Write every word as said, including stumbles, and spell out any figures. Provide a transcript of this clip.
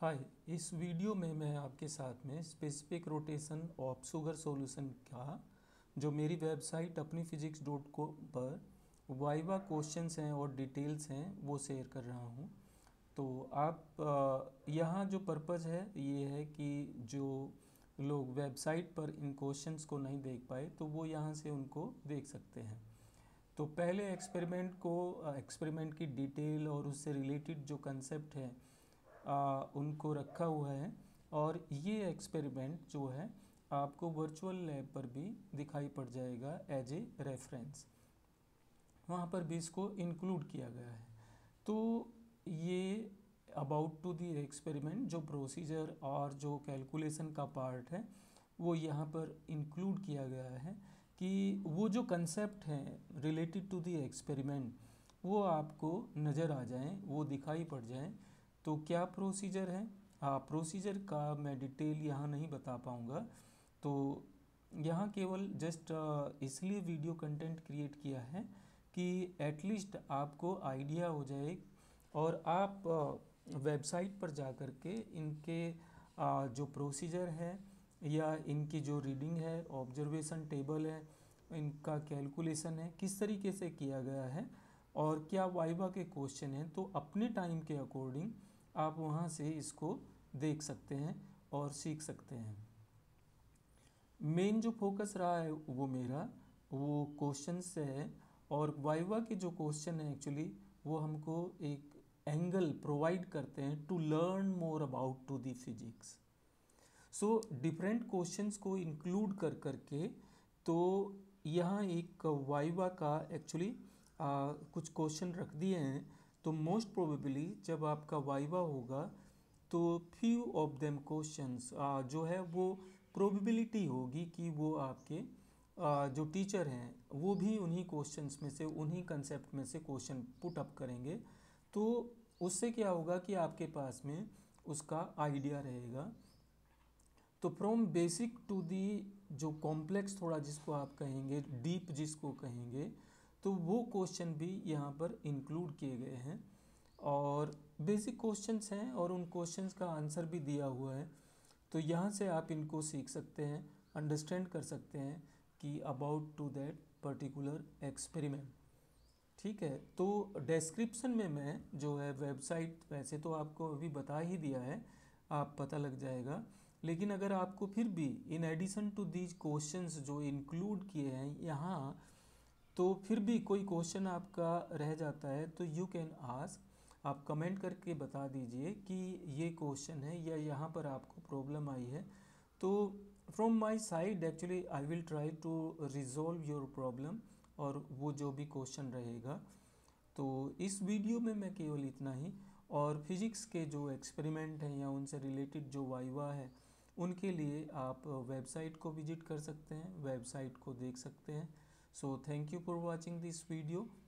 हाय, इस वीडियो में मैं आपके साथ में specific rotation of sugar solution का जो मेरी वेबसाइट अपनी फिजिक्स डॉट कॉम पर वाइवा क्वेश्चंस हैं और डिटेल्स हैं वो शेयर कर रहा हूँ। तो आप यहाँ जो पर्पज़ है ये है कि जो लोग वेबसाइट पर इन क्वेश्चंस को नहीं देख पाए तो वो यहाँ से उनको देख सकते हैं। तो पहले एक्सपेरिमेंट को एक्सपेरिमेंट की डिटेल और उससे रिलेटेड जो कंसेप्ट है आ, उनको रखा हुआ है और ये एक्सपेरिमेंट जो है आपको वर्चुअल लैब पर भी दिखाई पड़ जाएगा एज ए रेफरेंस, वहाँ पर भी इसको इंक्लूड किया गया है। तो ये अबाउट टू दी एक्सपेरिमेंट जो प्रोसीजर और जो कैलकुलेशन का पार्ट है वो यहाँ पर इंक्लूड किया गया है कि वो जो कंसेप्ट हैं रिलेटेड टू दी एक्सपेरिमेंट वो आपको नज़र आ जाएं, वो दिखाई पड़ जाएं। तो क्या प्रोसीजर है, हाँ प्रोसीजर का मैं डिटेल यहाँ नहीं बता पाऊँगा। तो यहाँ केवल जस्ट इसलिए वीडियो कंटेंट क्रिएट किया है कि एटलीस्ट आपको आइडिया हो जाए और आप वेबसाइट पर जा कर के इनके जो प्रोसीजर है या इनकी जो रीडिंग है, ऑब्जर्वेशन टेबल है, इनका कैलकुलेशन है किस तरीके से किया गया है और क्या वाइवा के क्वेश्चन हैं, तो अपने टाइम के अकॉर्डिंग आप वहाँ से इसको देख सकते हैं और सीख सकते हैं। मेन जो फोकस रहा है वो मेरा वो क्वेश्चन से है और वाइवा के जो क्वेश्चन है एक्चुअली वो हमको एक एंगल प्रोवाइड करते हैं to learn more about to the physics. So different questions को इंक्लूड कर करके तो यहाँ एक वाइवा का एक्चुअली कुछ क्वेश्चन रख दिए हैं। तो मोस्ट प्रोबेबली जब आपका वाइवा होगा तो फ्यू ऑफ देम क्वेश्चंस जो है वो प्रोबेबिलिटी होगी कि वो आपके आ, जो टीचर हैं वो भी उन्हीं क्वेश्चंस में से उन्हीं कंसेप्ट में से क्वेश्चन पुट अप करेंगे। तो उससे क्या होगा कि आपके पास में उसका आइडिया रहेगा। तो फ्रॉम बेसिक टू दी जो कॉम्प्लेक्स थोड़ा जिसको आप कहेंगे, डीप जिसको कहेंगे, तो वो क्वेश्चन भी यहाँ पर इंक्लूड किए गए हैं और बेसिक क्वेश्चंस हैं और उन क्वेश्चंस का आंसर भी दिया हुआ है। तो यहाँ से आप इनको सीख सकते हैं, अंडरस्टैंड कर सकते हैं कि about to that particular experiment. ठीक है, तो डिस्क्रिप्शन में मैं जो है वेबसाइट वैसे तो आपको अभी बता ही दिया है, आप पता लग जाएगा। लेकिन अगर आपको फिर भी in addition to these questions जो इंक्लूड किए हैं यहाँ, तो फिर भी कोई क्वेश्चन आपका रह जाता है तो यू कैन आस्क, आप कमेंट करके बता दीजिए कि ये क्वेश्चन है या यहाँ पर आपको प्रॉब्लम आई है। तो from my side actually I will try to resolve your problem और वो जो भी क्वेश्चन रहेगा। तो इस वीडियो में मैं केवल इतना ही, और फिजिक्स के जो एक्सपेरिमेंट हैं या उनसे रिलेटेड जो वाइवा है उनके लिए आप वेबसाइट को विजिट कर सकते हैं, वेबसाइट को देख सकते हैं। So thank you for watching this video.